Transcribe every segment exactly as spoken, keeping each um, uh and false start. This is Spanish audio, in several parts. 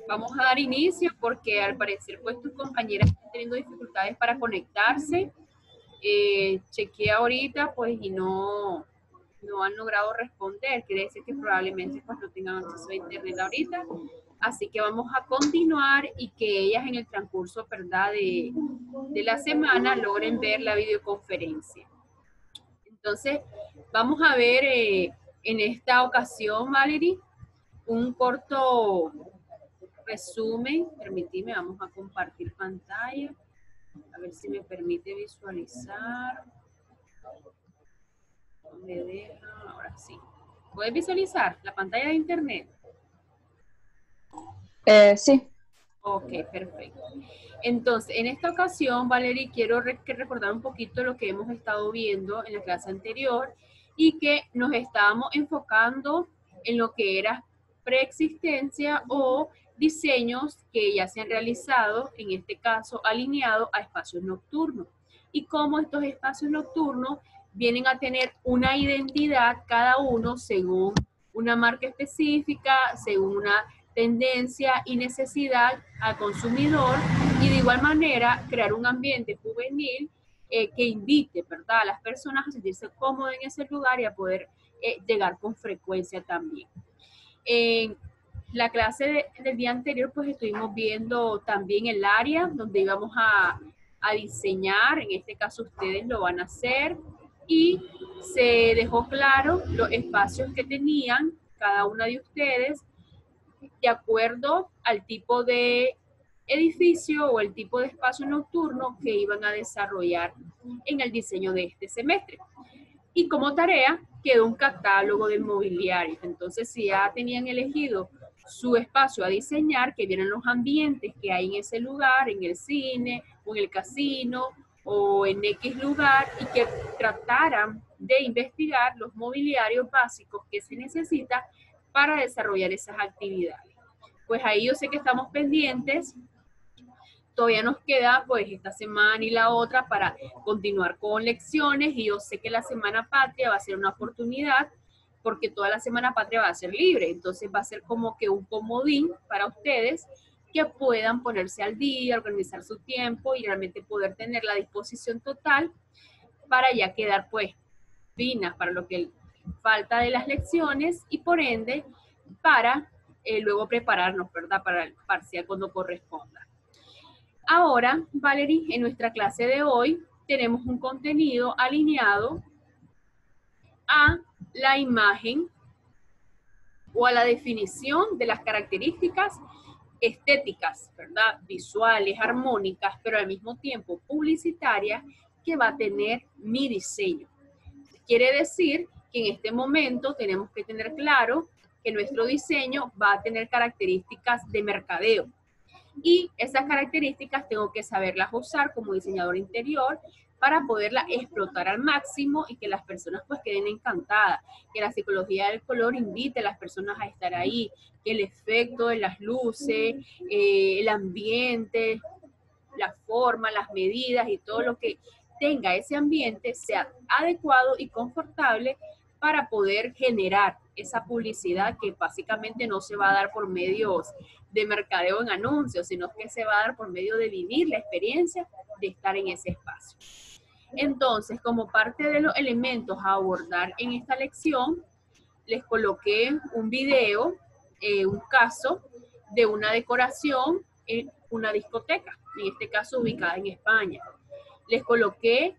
Vamos a dar inicio porque al parecer pues tus compañeras están teniendo dificultades para conectarse. Eh, chequeé ahorita pues y no, no han logrado responder. Quiere decir que probablemente pues no tengan acceso a internet ahorita. Así que vamos a continuar y que ellas en el transcurso, ¿verdad?, de, de la semana logren ver la videoconferencia. Entonces, vamos a ver eh, en esta ocasión, Valerie, un corto resumen. Permitime, vamos a compartir pantalla. A ver si me permite visualizar. Me deja, ahora sí. ¿Puedes visualizar la pantalla de internet? Eh, sí. Ok, perfecto. Entonces, en esta ocasión, Valerie, quiero re que recordar un poquito lo que hemos estado viendo en la clase anterior y que nos estábamos enfocando en lo que era preexistencia o diseños que ya se han realizado, en este caso alineados a espacios nocturnos, y cómo estos espacios nocturnos vienen a tener una identidad cada uno según una marca específica, según una tendencia y necesidad al consumidor, y de igual manera crear un ambiente juvenil eh, que invite, ¿verdad?, a las personas a sentirse cómodas en ese lugar y a poder eh, llegar con frecuencia también. En la clase de, del día anterior pues estuvimos viendo también el área donde íbamos a, a diseñar, en este caso ustedes lo van a hacer, y se dejó claro los espacios que tenían cada una de ustedes de acuerdo al tipo de edificio o el tipo de espacio nocturno que iban a desarrollar en el diseño de este semestre. Y como tarea quedó un catálogo del mobiliario. Entonces, si ya tenían elegido su espacio a diseñar, que vieran los ambientes que hay en ese lugar, en el cine o en el casino o en X lugar, y que trataran de investigar los mobiliarios básicos que se necesitan para desarrollar esas actividades. Pues ahí yo sé que estamos pendientes. Todavía nos queda pues esta semana y la otra para continuar con lecciones, y yo sé que la Semana Patria va a ser una oportunidad porque toda la Semana Patria va a ser libre, entonces va a ser como que un comodín para ustedes que puedan ponerse al día, organizar su tiempo y realmente poder tener la disposición total para ya quedar pues finas para lo que falta de las lecciones y por ende para eh, luego prepararnos, ¿verdad?, para el parcial cuando corresponda. Ahora, Valerie, en nuestra clase de hoy tenemos un contenido alineado a la imagen o a la definición de las características estéticas, ¿verdad?, visuales, armónicas, pero al mismo tiempo publicitarias que va a tener mi diseño. Quiere decir que en este momento tenemos que tener claro que nuestro diseño va a tener características de mercadeo. Y esas características tengo que saberlas usar como diseñador interior para poderlas explotar al máximo y que las personas pues queden encantadas, que la psicología del color invite a las personas a estar ahí, que el efecto de las luces, eh, el ambiente, la forma, las medidas y todo lo que tenga ese ambiente sea adecuado y confortable para poder generar esa publicidad que básicamente no se va a dar por medios de mercadeo en anuncios, sino que se va a dar por medio de vivir la experiencia de estar en ese espacio. Entonces, como parte de los elementos a abordar en esta lección, les coloqué un video, eh, un caso de una decoración en una discoteca, en este caso ubicada en España. Les coloqué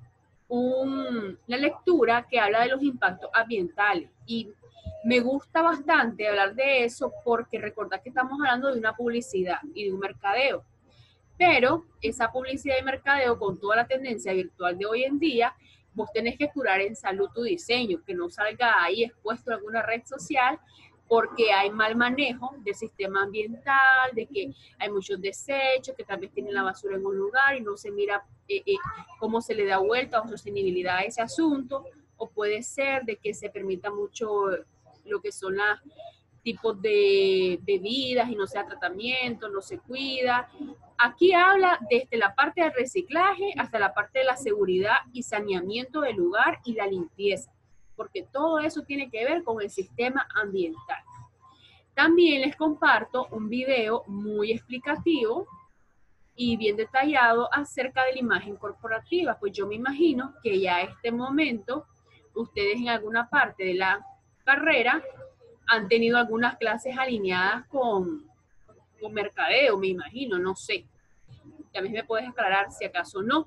un, una lectura que habla de los impactos ambientales y me gusta bastante hablar de eso porque recordad que estamos hablando de una publicidad y de un mercadeo, pero esa publicidad y mercadeo con toda la tendencia virtual de hoy en día, vos tenés que curar en salud tu diseño, que no salga ahí expuesto a alguna red social porque hay mal manejo del sistema ambiental, de que hay muchos desechos, que tal vez tienen la basura en un lugar y no se mira eh, eh, cómo se le da vuelta o sostenibilidad a ese asunto, o puede ser de que se permita mucho lo que son los tipos de bebidas y no se da tratamiento, no se cuida. Aquí habla desde la parte del reciclaje hasta la parte de la seguridad y saneamiento del lugar y la limpieza, porque todo eso tiene que ver con el sistema ambiental. También les comparto un video muy explicativo y bien detallado acerca de la imagen corporativa, pues yo me imagino que ya a este momento ustedes en alguna parte de la carrera han tenido algunas clases alineadas con, con mercadeo, me imagino, no sé. También me puedes aclarar si acaso no.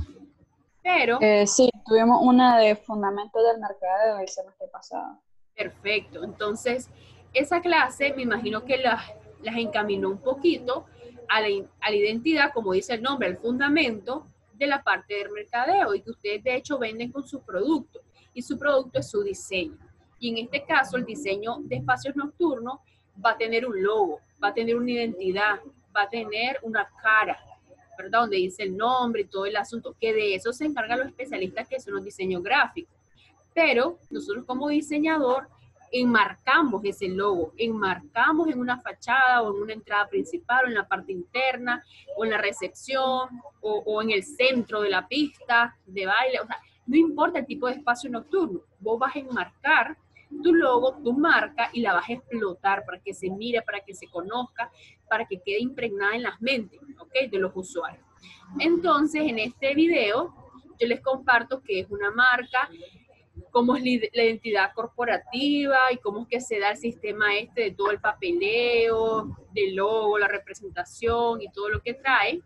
Pero, Eh, sí, tuvimos una de fundamentos del mercadeo el semestre pasado. perfecto. Entonces, esa clase me imagino que las, las encaminó un poquito a la, a la identidad, como dice el nombre, el fundamento de la parte del mercadeo y que ustedes de hecho venden con su producto. Y su producto es su diseño. Y en este caso, el diseño de espacios nocturnos va a tener un logo, va a tener una identidad, va a tener una cara, ¿verdad? Donde dice el nombre y todo el asunto, que de eso se encargan los especialistas que son los diseños gráficos. Pero nosotros como diseñador enmarcamos ese logo, enmarcamos en una fachada o en una entrada principal o en la parte interna o en la recepción o, o en el centro de la pista de baile, o sea, no importa el tipo de espacio nocturno, vos vas a enmarcar tu logo, tu marca y la vas a explotar para que se mire, para que se conozca, para que quede impregnada en las mentes, ¿ok? De los usuarios. Entonces, en este video, yo les comparto qué es una marca, cómo es la identidad corporativa y cómo es que se da el sistema este de todo el papeleo, del logo, la representación y todo lo que trae.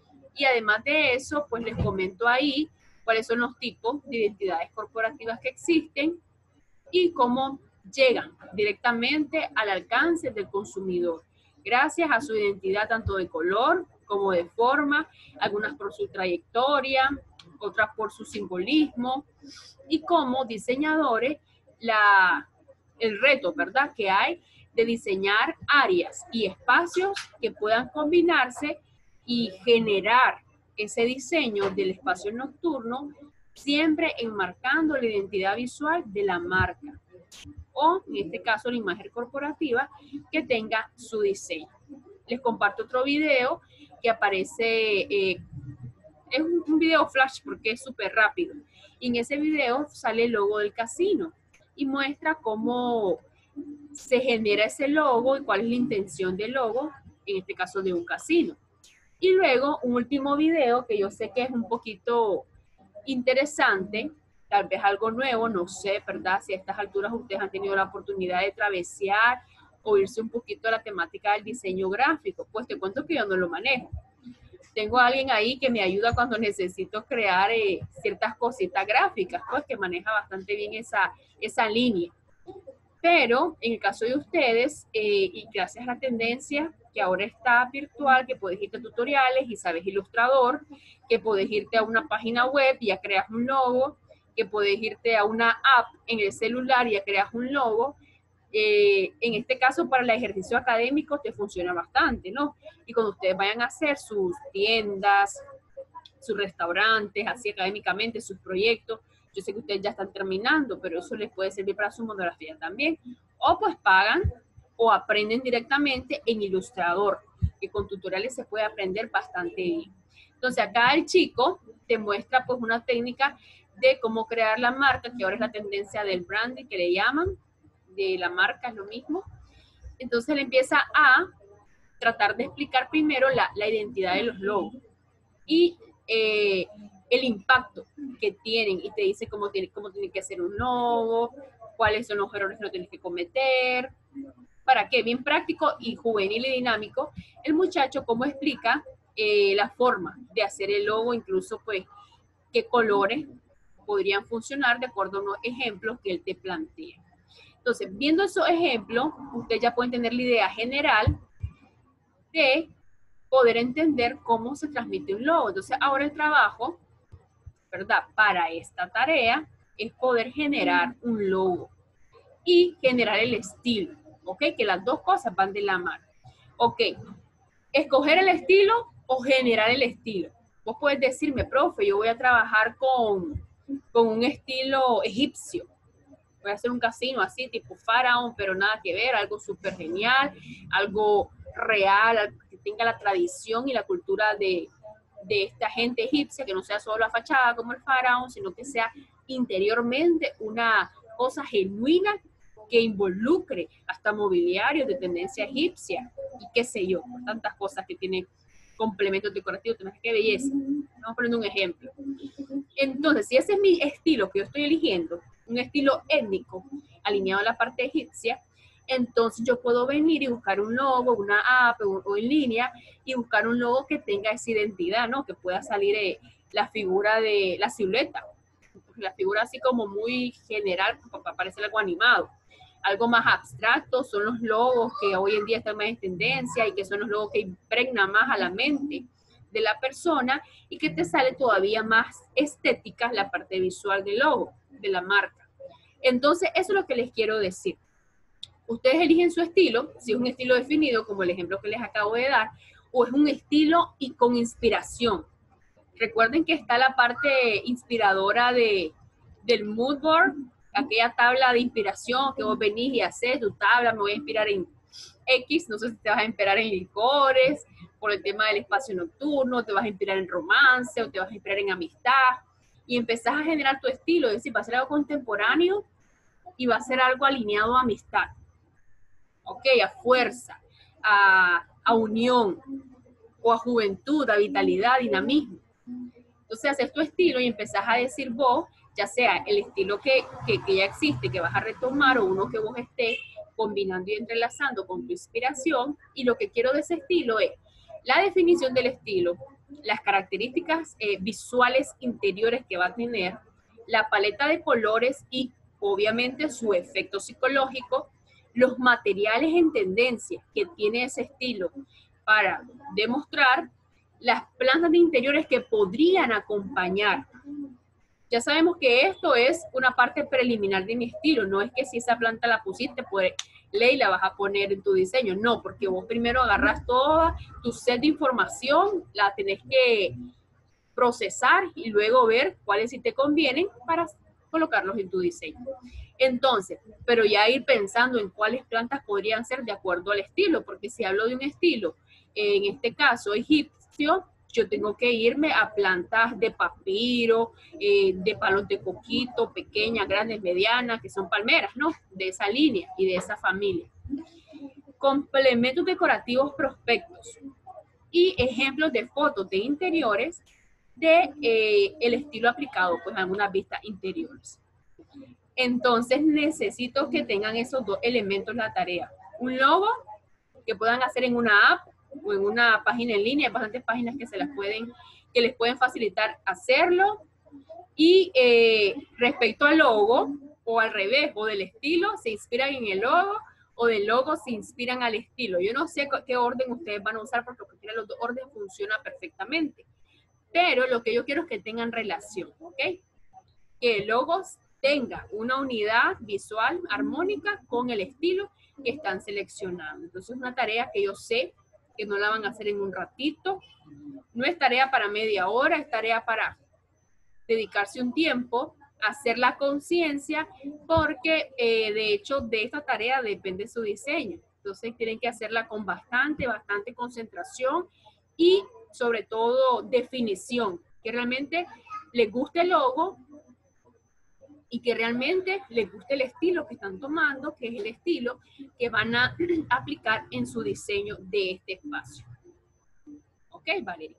Y además de eso, pues les comento ahí cuáles son los tipos de identidades corporativas que existen y cómo llegan directamente al alcance del consumidor, gracias a su identidad tanto de color como de forma, algunas por su trayectoria, otras por su simbolismo, y como diseñadores la, el reto, ¿verdad?, que hay de diseñar áreas y espacios que puedan combinarse y generar ese diseño del espacio nocturno, siempre enmarcando la identidad visual de la marca o, en este caso, la imagen corporativa que tenga su diseño. Les comparto otro video que aparece, eh, es un, un video flash porque es súper rápido. Y en ese video sale el logo del casino y muestra cómo se genera ese logo y cuál es la intención del logo, en este caso de un casino. Y luego un último video que yo sé que es un poquito interesante, tal vez algo nuevo, no sé, ¿verdad? Si a estas alturas ustedes han tenido la oportunidad de travesear o irse un poquito a la temática del diseño gráfico, pues te cuento que yo no lo manejo. Tengo a alguien ahí que me ayuda cuando necesito crear eh, ciertas cositas gráficas, pues que maneja bastante bien esa, esa línea. Pero en el caso de ustedes, eh, y gracias a la tendencia que ahora está virtual, que puedes irte a tutoriales y sabes Ilustrador, que puedes irte a una página web y ya creas un logo, que puedes irte a una app en el celular y ya creas un logo. Eh, en este caso, para el ejercicio académico te funciona bastante, ¿no? Y cuando ustedes vayan a hacer sus tiendas, sus restaurantes, así académicamente, sus proyectos, yo sé que ustedes ya están terminando, pero eso les puede servir para su monografía también. O pues pagan o aprenden directamente en Ilustrador, que con tutoriales se puede aprender bastante bien. Entonces acá el chico te muestra pues una técnica de cómo crear la marca, que ahora es la tendencia del branding que le llaman, de la marca es lo mismo. Entonces él empieza a tratar de explicar primero la, la identidad de los logos y eh, el impacto que tienen y te dice cómo tiene, cómo tiene que hacer un logo, cuáles son los errores que no tienes que cometer, para qué, bien práctico y juvenil y dinámico, el muchacho cómo explica eh, la forma de hacer el logo, incluso pues qué colores podrían funcionar de acuerdo a unos ejemplos que él te plantea. Entonces, viendo esos ejemplos, usted ya puede tener la idea general de poder entender cómo se transmite un logo. Entonces, ahora el trabajo, ¿verdad?, para esta tarea es poder generar un logo y generar el estilo, ¿ok? Que las dos cosas van de la mano. Ok, escoger el estilo o generar el estilo. Vos puedes decirme, profe, yo voy a trabajar con, con un estilo egipcio. Voy a hacer un casino así, tipo faraón, pero nada que ver, algo súper genial, algo real, algo que tenga la tradición y la cultura de, de esta gente egipcia, que no sea solo la fachada como el faraón, sino que sea interiormente una cosa genuina que involucre hasta mobiliario de tendencia egipcia y qué sé yo, tantas cosas que tienen complementos decorativos, qué belleza. Vamos poniendo un ejemplo. Entonces, si ese es mi estilo que yo estoy eligiendo, un estilo étnico, alineado a la parte egipcia, entonces yo puedo venir y buscar un logo, una app o, o en línea y buscar un logo que tenga esa identidad, ¿no? Que pueda salir eh, la figura de la silueta, la figura así como muy general para parecer algo animado. Algo más abstracto son los logos que hoy en día están más en tendencia y que son los logos que impregnan más a la mente de la persona y que te sale todavía más estética la parte visual del logo, de la marca. Entonces, eso es lo que les quiero decir. Ustedes eligen su estilo, si es un estilo definido, como el ejemplo que les acabo de dar, o es un estilo y con inspiración. Recuerden que está la parte inspiradora de, del mood board, aquella tabla de inspiración que vos venís y haces tu tabla, me voy a inspirar en X, no sé si te vas a inspirar en licores, por el tema del espacio nocturno, te vas a inspirar en romance, o te vas a inspirar en amistad, y empezás a generar tu estilo, es decir, va a ser algo contemporáneo y va a ser algo alineado a amistad, ok, a fuerza, a, a unión, o a juventud, a vitalidad, dinamismo. Entonces haces tu estilo y empezás a decir vos, ya sea el estilo que, que, que ya existe, que vas a retomar, o uno que vos estés combinando y entrelazando con tu inspiración, y lo que quiero de ese estilo es la definición del estilo, las características eh, visuales interiores que va a tener, la paleta de colores y obviamente su efecto psicológico, los materiales en tendencia que tiene ese estilo para demostrar, las plantas de interiores que podrían acompañar. Ya sabemos que esto es una parte preliminar de mi estilo, no es que si esa planta la pusiste, pues ley la vas a poner en tu diseño, no, porque vos primero agarras toda tu set de información, la tenés que procesar y luego ver cuáles sí te convienen para colocarlos en tu diseño. Entonces, pero ya ir pensando en cuáles plantas podrían ser de acuerdo al estilo, porque si hablo de un estilo, en este caso egipcio, yo tengo que irme a plantas de papiro, eh, de palos de coquito, pequeñas, grandes, medianas, que son palmeras, ¿no? De esa línea y de esa familia. Complementos decorativos prospectos y ejemplos de fotos de interiores de eh, el estilo aplicado pues a algunas vistas interiores. Entonces necesito que tengan esos dos elementos la tarea. Un logo que puedan hacer en una app o en una página en línea, hay bastantes páginas que se las pueden, que les pueden facilitar hacerlo. Y eh, respecto al logo, o al revés, o del estilo, se inspiran en el logo, o del logo se inspiran al estilo. Yo no sé qué orden ustedes van a usar, porque cualquiera de los dos órdenes funciona perfectamente. Pero lo que yo quiero es que tengan relación, ¿ok? Que el logo tenga una unidad visual armónica con el estilo que están seleccionando. Entonces es una tarea que yo sé que no la van a hacer en un ratito. No es tarea para media hora, es tarea para dedicarse un tiempo, hacer la conciencia, porque eh, de hecho de esta tarea depende su diseño. Entonces tienen que hacerla con bastante, bastante concentración y sobre todo definición, que realmente les guste el logo y que realmente les guste el estilo que están tomando, que es el estilo que van a aplicar en su diseño de este espacio. ¿Ok, Valeria?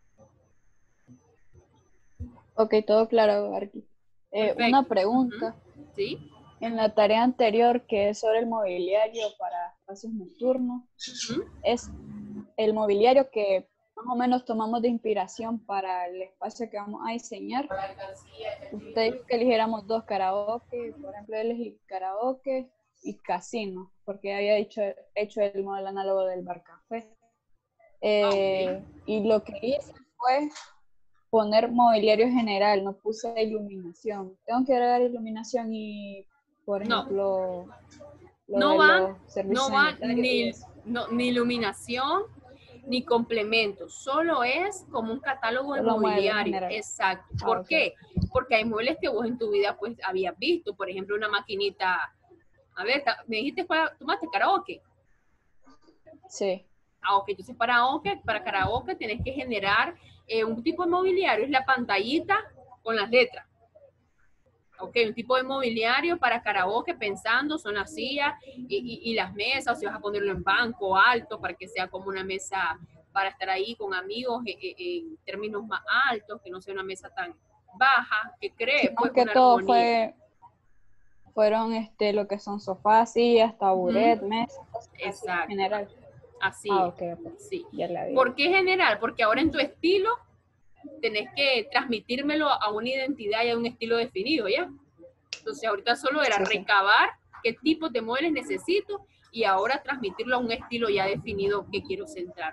Ok, todo claro, Arqui. Eh, una pregunta. Uh-huh. ¿Sí? En la tarea anterior, que es sobre el mobiliario para espacios nocturnos, uh-huh. es el mobiliario que más o menos tomamos de inspiración para el espacio que vamos a diseñar. Usted dijo que eligiéramos dos karaoke, por ejemplo, él elegí karaoke y casino, porque había dicho, hecho el modelo análogo del bar café. Eh, okay. Y lo que hice fue poner mobiliario general, no puse iluminación. Tengo que agregar iluminación y, por ejemplo, no, no van, no van ni, no, ni iluminación ni complementos, solo es como un catálogo de mobiliario. Exacto. ¿Por ah, okay. qué? Porque hay muebles que vos en tu vida pues habías visto, por ejemplo, una maquinita. A ver, me dijiste, ¿tomaste karaoke? Sí. Ah, ok, entonces para karaoke, para karaoke tenés que generar eh, un tipo de mobiliario, es la pantallita con las letras. Ok, un tipo de mobiliario para karaoke, pensando, son las sillas y, y, y las mesas, o si vas a ponerlo en banco alto para que sea como una mesa para estar ahí con amigos en, en términos más altos, que no sea una mesa tan baja, que cree pues Más que una todo armonía. fue, fueron este, lo que son sofás, sillas, taburet, Uh-huh. mesas, así en Exacto, general. así Ah, es, ok, ok. sí. Ya la vi. ¿Por qué general? Porque ahora en tu estilo tenés que transmitírmelo a una identidad y a un estilo definido, ¿ya? Entonces ahorita solo era Sí, sí. recabar qué tipo de muebles necesito y ahora transmitirlo a un estilo ya definido que quiero centrar.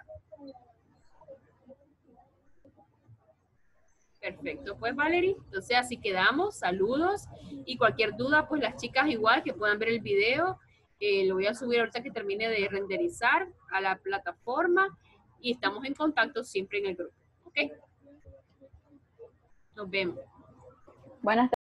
Perfecto, pues Valerie, entonces así quedamos, saludos y cualquier duda, pues las chicas igual que puedan ver el video, eh, lo voy a subir ahorita que termine de renderizar a la plataforma y estamos en contacto siempre en el grupo, ¿ok? Nos vemos. Buenas tardes.